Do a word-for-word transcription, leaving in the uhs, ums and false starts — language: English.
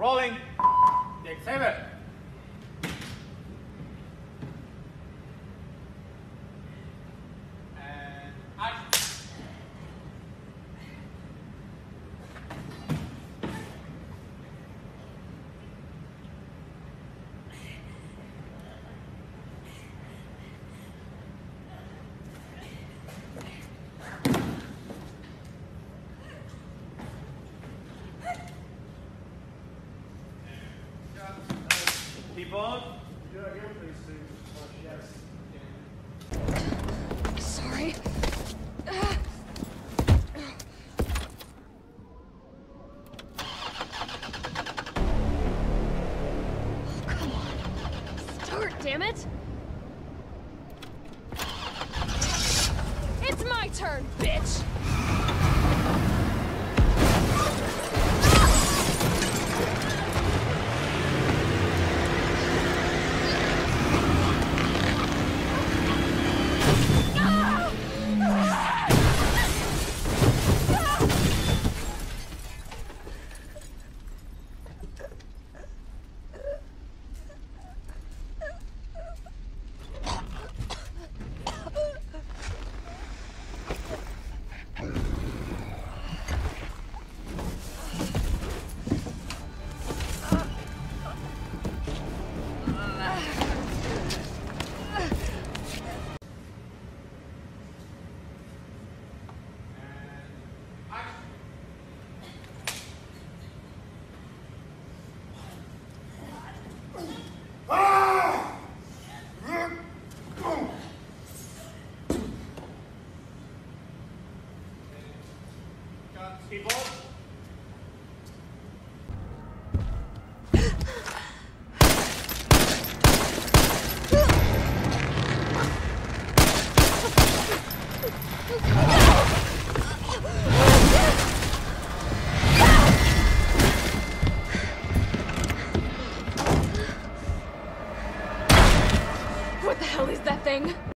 Rolling. Take seven. And action. People? Do it again, please, Sue. Oh, yes. Sorry. Oh, come on. Start, damn it. It's my turn, bitch. People? What the hell is that thing?